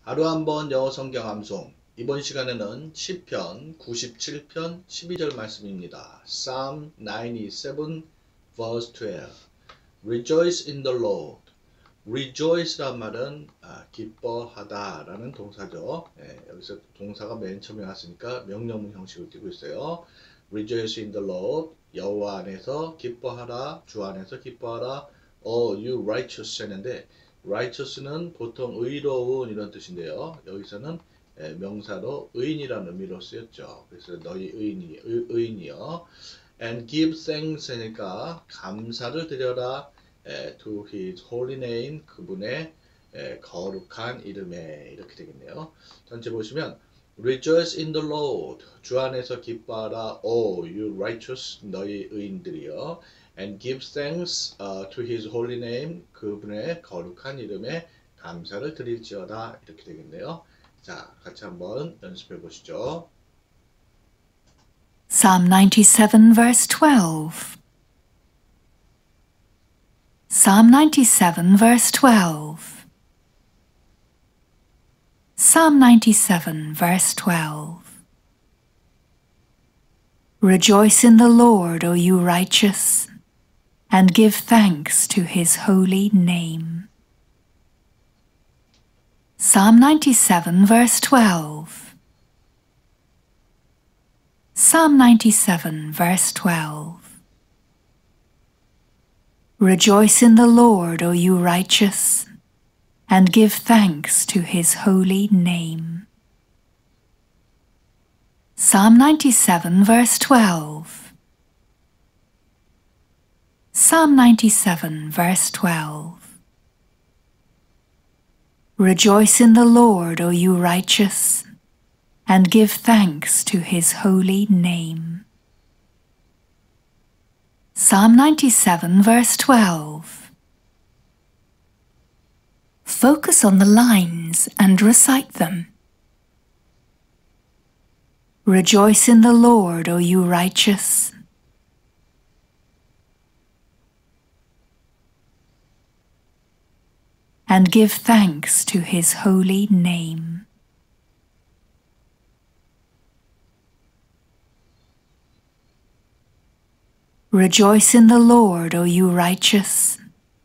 하루 한 번 영어 성경 암송. 이번 시간에는 시편 97편 12절 말씀입니다. Psalm 97 verse 12. Rejoice in the Lord. Rejoice란 말은 기뻐하다 라는 동사죠. 여기서 동사가 맨 처음에 왔으니까 명령문 형식을 띠고 있어요. Rejoice in the Lord. 여호와 안에서 기뻐하라. 주 안에서 기뻐하라. You righteous 했는데 righteous는 보통 의로운 이런 뜻인데요. 여기서는 명사로 의인이라는 의미로 쓰였죠. 그래서 너희 의인이요. And give thanks 하니까 감사를 드려라. To his holy name, 그분의 거룩한 이름에 이렇게 되겠네요. 전체 보시면 Rejoice in the Lord. 주 안에서 기뻐하라. Oh, you righteous. 너희 의인들이여. And give thanks to his holy name. 그분의 거룩한 이름에 감사를 드릴지어다. 이렇게 되겠네요. 자, 같이 한번 연습해 보시죠. Psalm 97 verse 12. Psalm 97 verse 12. Psalm 97 verse 12. Rejoice in the Lord, O you righteous, and give thanks to his holy name. Psalm 97 verse 12. Psalm 97 verse 12. Rejoice in the Lord, O you righteous, and give thanks to his holy name. Psalm 97 verse 12. Psalm 97 verse 12. Rejoice in the Lord, O you righteous, and give thanks to his holy name. Psalm 97 verse 12. Focus on the lines and recite them. Rejoice in the Lord, O you righteous. And give thanks to his holy name. Rejoice in the Lord, O you righteous.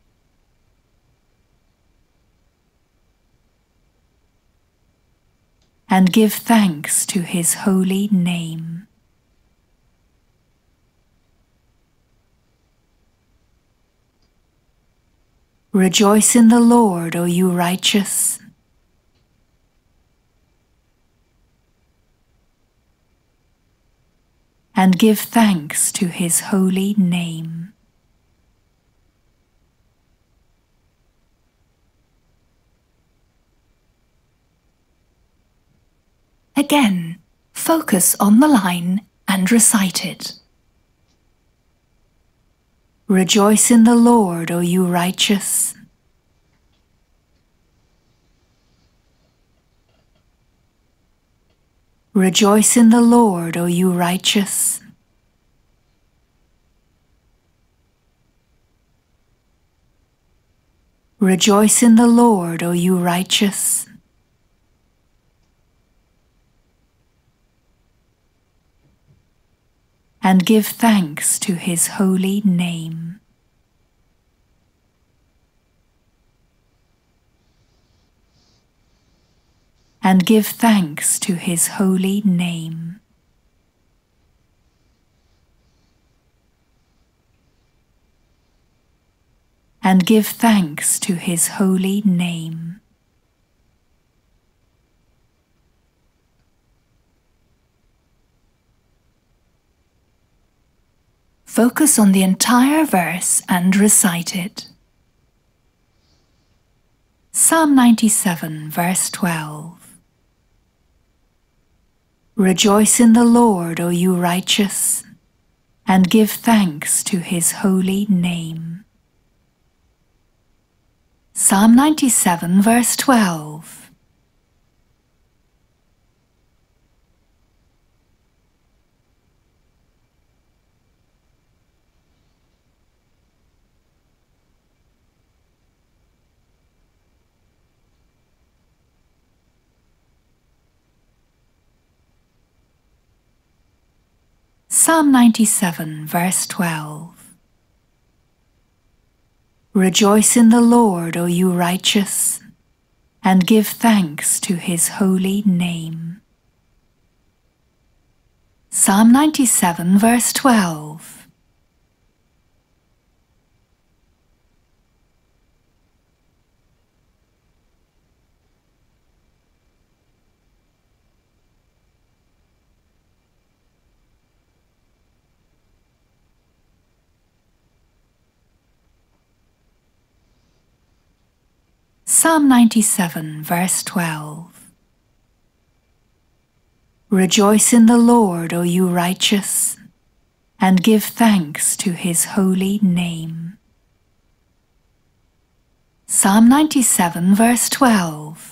And give thanks to his holy name. Rejoice in the Lord, O you righteous. And give thanks to his holy name. Again, focus on the line and recite it. Rejoice in the Lord, O you righteous. Rejoice in the Lord, O you righteous. Rejoice in the Lord, O you righteous. And give thanks to his holy name. And give thanks to his holy name. And give thanks to his holy name. Focus on the entire verse and recite it. Psalm 97 verse 12. Rejoice in the Lord, O you righteous, and give thanks to his holy name. Psalm 97 verse 12. Psalm 97, verse 12. Rejoice in the Lord, O you righteous, and give thanks to his holy name. Psalm 97, verse 12. Psalm 97, verse 12. Rejoice in the Lord, O you righteous, and give thanks to his holy name. Psalm 97, verse 12.